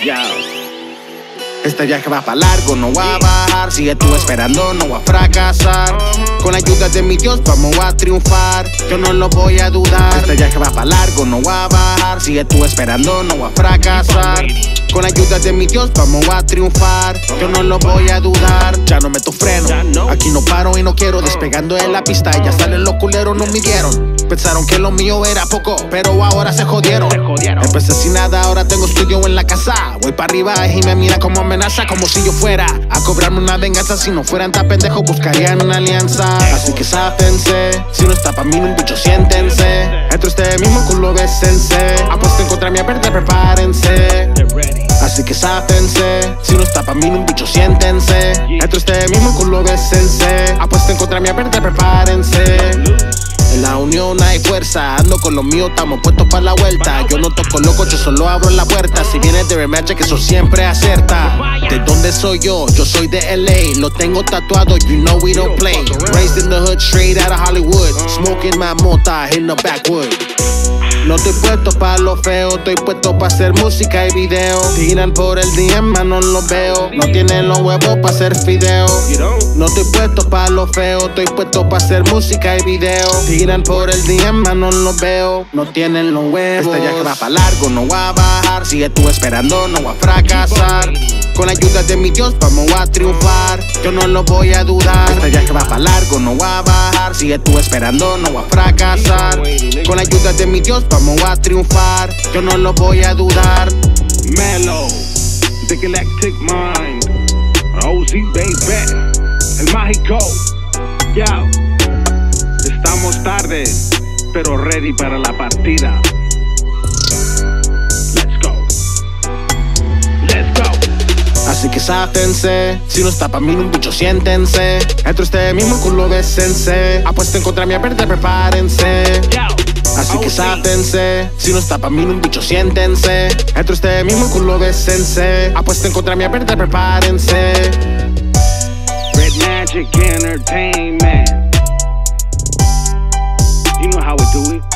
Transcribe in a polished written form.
Este viaje va pa' largo, no va a bajar. Sigue tú esperando, no va a fracasar. Con la ayuda de mi Dios vamos a triunfar. Yo no lo voy a dudar. Este viaje va pa' largo, no va a bajar. Sigue tú esperando, no va a fracasar. Con la ayuda de mi Dios vamos a triunfar. Yo no lo voy a dudar. Ya no meto freno, aquí no paro y no quiero. Despegando en la pista y ya salen los culeros, no midieron. Pensaron que lo mío era poco, pero ahora se jodieron. Empecé sin nada, ahora tengo estudio en la casa. Voy para arriba y me mira como amenaza, como si yo fuera a cobrarme una venganza. Si no fueran tan pendejos buscarían una alianza. Así que sáfense, si no está pa' mí un bicho siéntense. Entre este mismo culo bésense. Apuesten contra mi verde, prepárense. Así que sáfense, si no está pa' mí un bicho siéntense. Entre este mismo culo bésense. Apuesten contra mi verde, prepárense. En la unión hay fuerza, ando con los míos, estamos puestos para la vuelta. Yo no toco loco, yo solo abro la puerta. Si vienes de rematch, que eso siempre acierta. ¿De dónde soy yo? Yo soy de LA, lo tengo tatuado, you know we don't play. Raised in the hood, straight out of Hollywood. Smoking my mota in the backwood. No estoy puesto pa' lo feo, estoy puesto pa' hacer música y video. Tiran por el DM, no los veo. No tienen los huevos pa' hacer fideo. No estoy puesto pa' lo feo, estoy puesto pa' hacer música y video. Tiran por el DM, no los veo. No tienen los huevos. Este viaje va pa' largo, no va a bajar. Sigue tú esperando, no va a fracasar. Con la ayuda de mi Dios vamos a triunfar. Yo no lo voy a dudar. Este viaje va pa' largo, no va a bajar. Sigue tú esperando, no va a fracasar. Con la ayuda de mi Dios vamos a triunfar. Yo no lo voy a dudar. Melo, The Galactic Mind, OZ baby, el mágico. Ya, estamos tarde, pero ready para la partida. Así que sáfense, si no está pa' mí un bicho siéntense. Entre este mismo culo bésense. Apuesten contra mi verde, prepárense. Así que sáfense, si no está pa' mí un bicho siéntense. Entre este mismo culo bésense. Apuesten contra mi verde, prepárense. Red Magic Entertainment, you know how we do it.